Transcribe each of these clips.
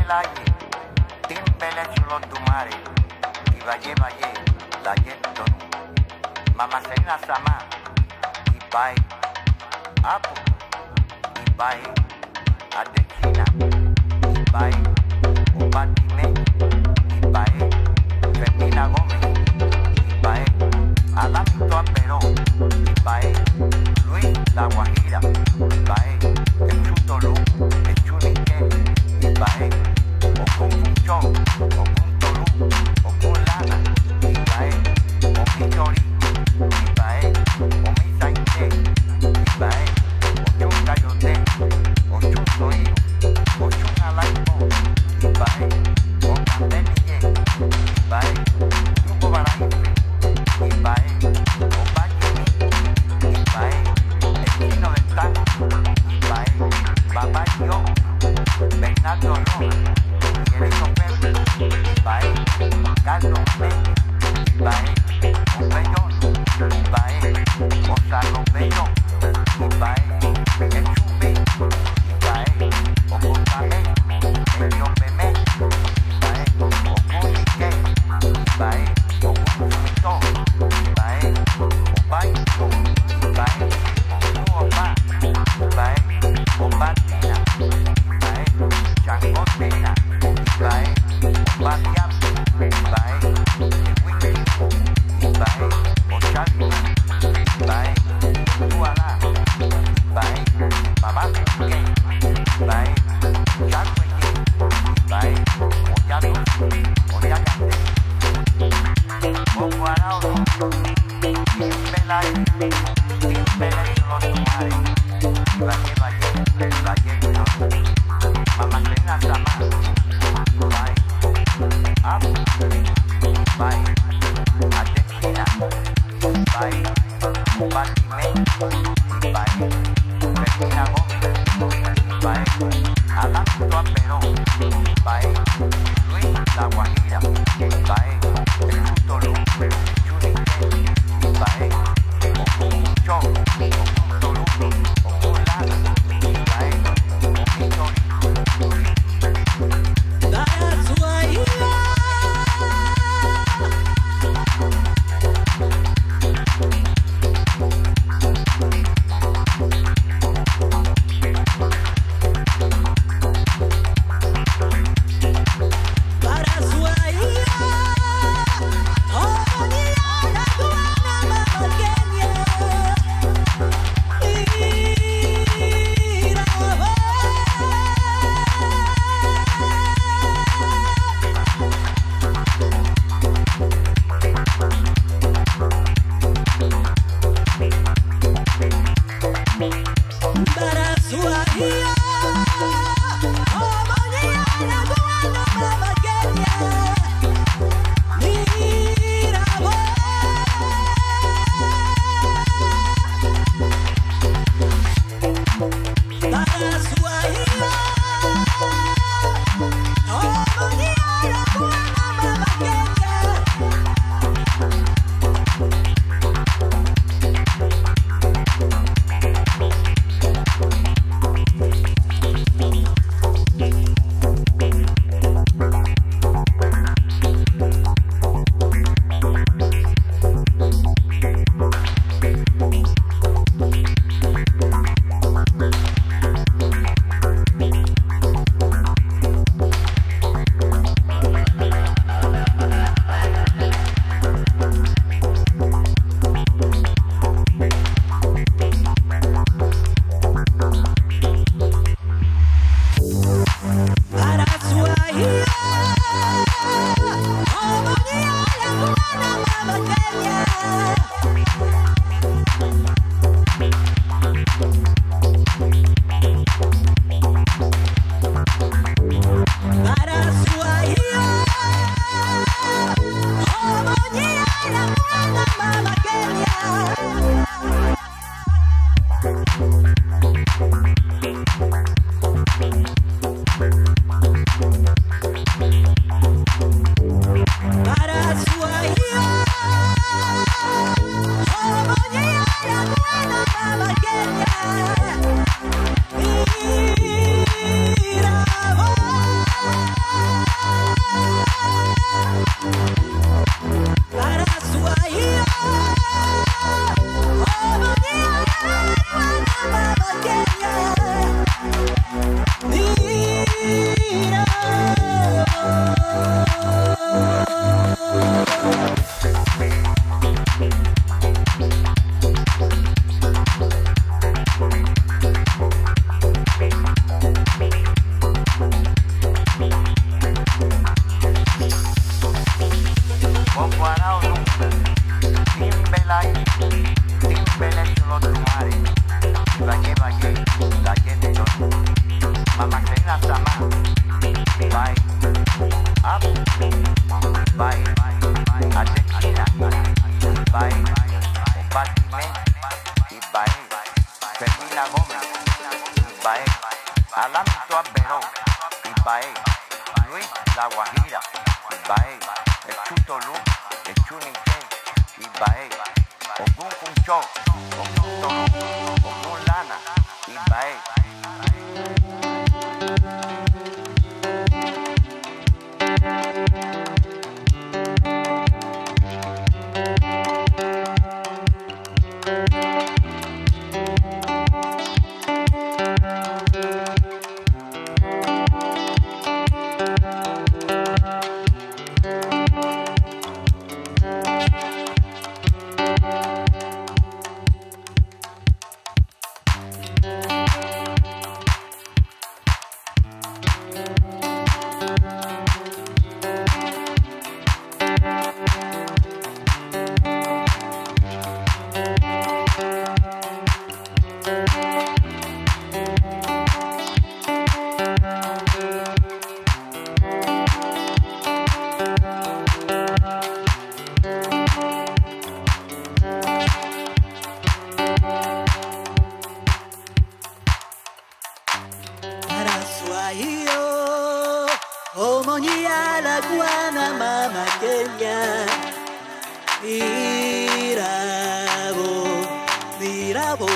Timbelaye, Timbele chulo tumare, Ibaye baye, la yetonu, Mama Serena Sama, Ibai, Apu, Ibai, Adekina, Ibai, Obatime, Ibai, Femina Gómez, Ibai, Adamito Perón, Ibai, Luis La Guajira, Ibai, el Chutolú, el Chunique, Ibai, Okun Funchón, Okun Tolú, Okun Lana, Ibai, Omi Chori, Ibai, Omi Sainte, Ibai, Ochun Cayote, Ochun Soyo, Ochun Alaiko, Ibai, Ocandenille, Ibai, Yugo Baraipe, Ibai, Obayimi, Ibai, el Chino del Tango, Ibai, Papá Yo, Bernardo Rojas, Miguel Sopero, Ibai, Carlos Peña, Ibai, Bellón, Ibai, Gonzalo Bellón, Ibai, el Chumbi, Ibai, Ocotame, el Yopeme, Ibai, Oconique, Ibai, Ocumito, Ibai, Obaito, Ibai, Oba, Ibai, Obatina, Ibai, Changotena, Ibai, Obatiam, Ibai, Wikiko, Ibai, Ochalina, Ibai, Tuala, Ibai, Babacuque, Ibai, Chacueye, Ibai, Oyato, Oyacate, Oguarao, Timbelaye, Timbele los tumares, Ibaye baye, Ibaye Dios, Mama Serena Sama, Ibai, Apu, Ibai, Adekina, Ibai, Obatime, Ibai, Femina Gómez, Ibai, Adamito Perón, Ibai, Luis La Guajira, Ibai, el Chutolú, el Chunique, Ibai, Okun Funchón, Okun Tolú, Okun Lana, Ibai, Omi Chori. That's why you Para Magdalena sama. Baik. Up. Baik. Argentina. Baik. Batman. Baik. Fermina Gómez. Baik. Alam Tuabero. Baik. Luis La Guajira. Baik. El Chutolú. El Chunique. Baik. Ogun Funcho. Ogun Tolu. Ogun Lana. Baik. Omonia la guana mama Kenya. Mirabo.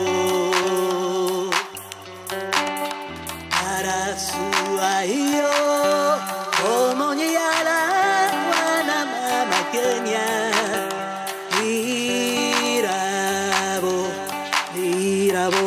Para su ayo. Omonia la guana mama Kenya. Mirabo.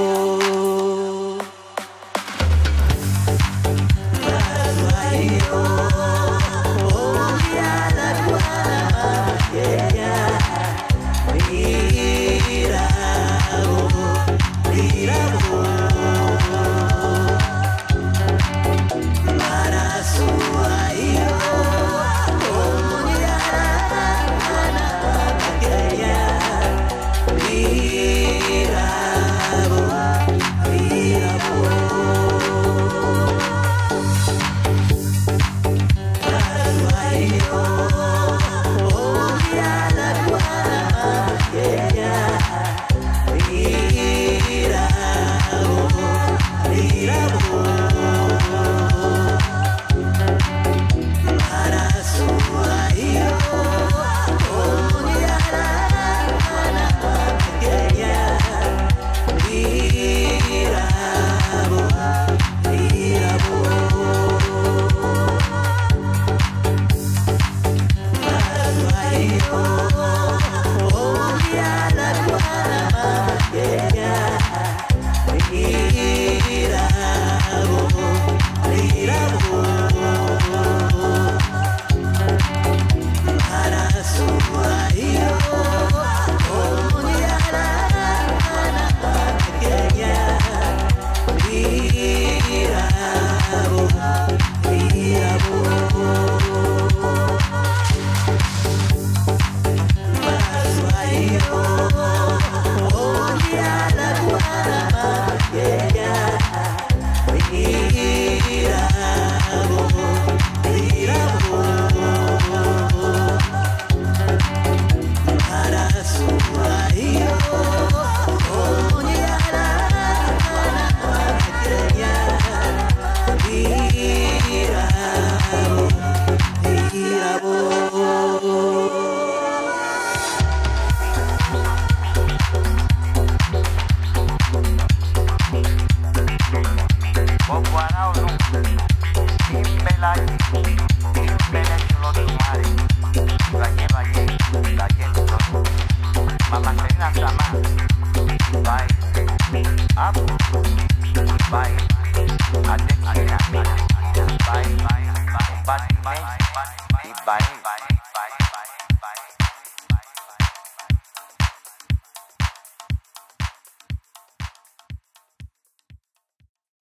Magdalena sama. Baik. Up. Baik. Argentina. Baik. Batman. Baik.